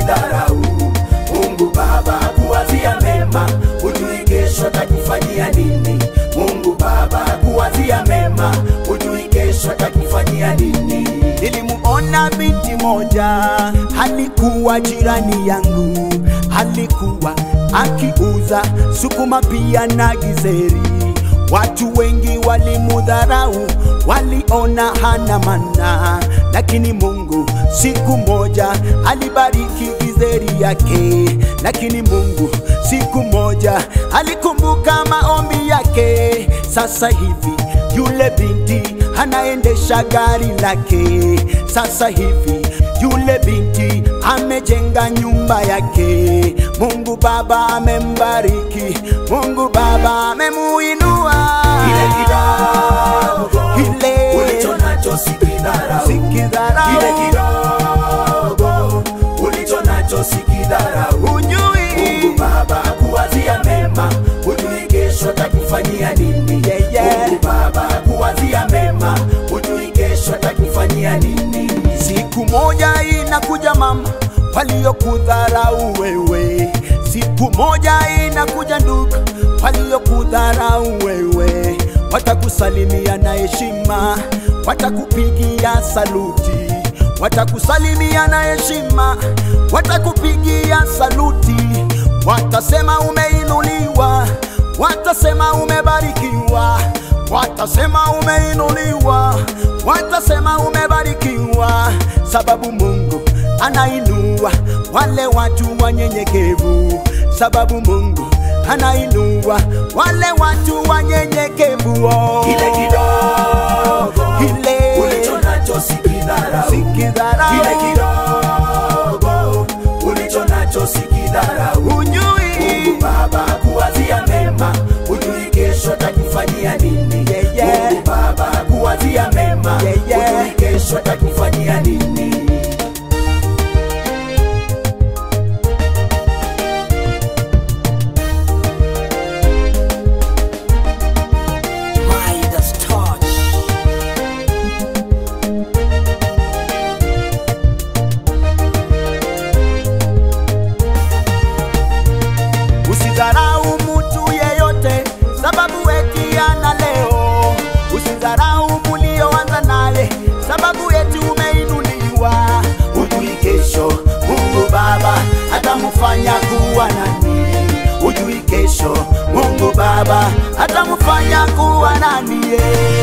usidharau. Mungu Baba kuwazia mema, hujui kesho atakufanyia nini. Mungu Baba kuwazia mema, hujui kesho atakufanyia nini. Nilimuona binti moja, alikuwa jirani yangu, alikuwa akiuza sukuma pia na gizeri. Watu wengi walimudharau, waliona hana maana, lakini Mungu siku moja alibariki gizeri yake. Lakini Mungu siku moja alikumbuka maombi yake. Sasa hivi yule binti anaendesha gari lake. Sasa hivi yule binti amejenga nyumba yake. Mungu Baba amembariki, Mungu Baba amemuinua. Ile kidogo ulicho nacho sikidharau. Ile kidogo ulicho nacho sikidharau. Mungu Baba kuwazia mema, hujui kesho atakufanyia nini. Mungu Baba kuwazia mema, hujui kesho atakufanyia nini. Siku moja inakuja mama, waliokudharau wewe. Siku moja inakuja ndugu, waliokudharau wewe. Watakusalimia na heshima, watakupigia saluti. Watakusalimia na heshima, watakupigia saluti. Watasema umeinuliwa, watasema umebarikiwa. Watasema umeinuliwa, watasema umebarikiwa. Sababu Mungu anainua wale watu wanyenyekevu. Sababu Mungu anainua wale watu wanyenyekevu. Ile kidogo ulicho nacho sikidharau. Ile kidogo ulicho nacho sikidharau. Mungu Baba kuwazia mema, hujui kesho atakufanyia nini. Mungu Baba kuwazia mema, hujui kesho atakufanyia nini. Usidharau mtu yeyote sababu eti ana leo. Usidharau mulioanza naye sababu eti umeinuliwa. Hujui kesho Mungu Baba atamfanya kuwa nani. Hujui kesho Mungu Baba atamfanya kuwa nani.